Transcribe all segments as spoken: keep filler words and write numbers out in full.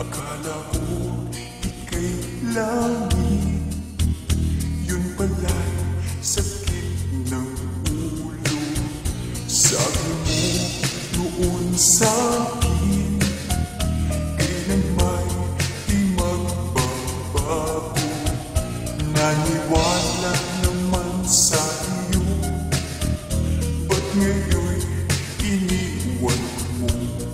Akala ko ika'y langit, yun pala'y sakit ng ulo. Sabi mo noon sa'kin, kailan may di magbabago. Naniwala naman sa iyo, ba't ngayon iniwan mo?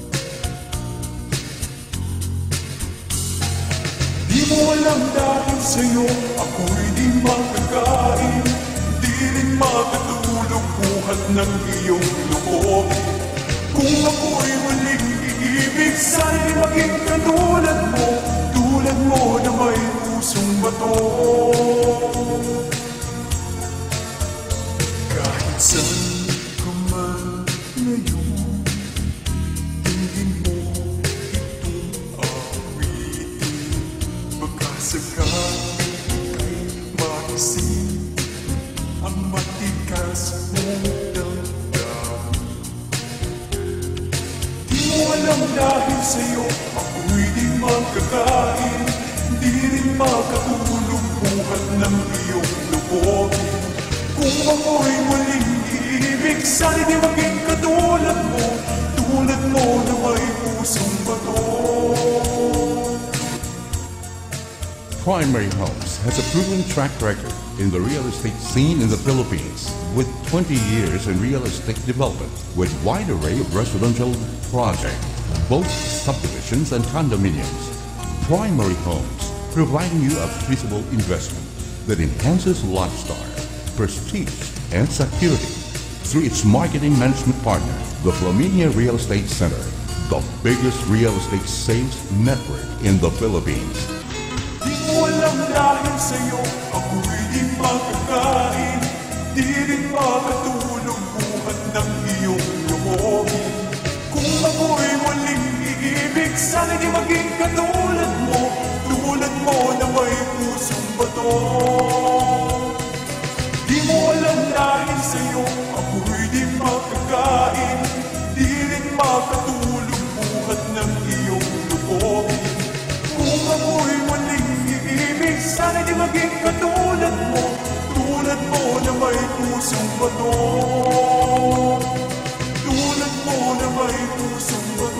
Di mo alam dahil sa'yo ako'y di makakain, di rin makatulog buhat ng iyong loob. Kung ako'y muling iibig, sana'y maging katulad mo, tulad mo na may pusong bato. Kahit saan ka man ngayon, hindi mo itong awitin. Baka sakali ika'y maisip ang matigas mong damdamin. Di mo alam dahil sa'yo ako'y di magkakain, di rin makatulog buhat ng iyong lubogin. Kung ako'y muling iibig, sana'y di maging katulad mo, tulad mo na may pusong bato. Primary Homes has a proven track record in the real estate scene in the Philippines with twenty years in real estate development with wide array of residential projects, both subdivisions and condominiums. Primary Homes, providing you a feasible investment that enhances lifestyle, prestige, and security through its marketing management partner, the Flaminia Real Estate Center, the biggest real estate sales network in the Philippines. Di mo alam dahil sa'yo ako'y di makakain, di rin makatulog buhat ng iyong loob. Kung ako'y muling iibig, sana'y di maging katulad mo, tulad mo na may pusong bato. Di mo alam dahil sa'yo ako'y di makakain, di rin makatulog buhat ng iyong loob. Kung ako'y muling iibig, sana'y di maging katulad mo, tulad mo na may pusong bato. Tulad mo na may pusong bato.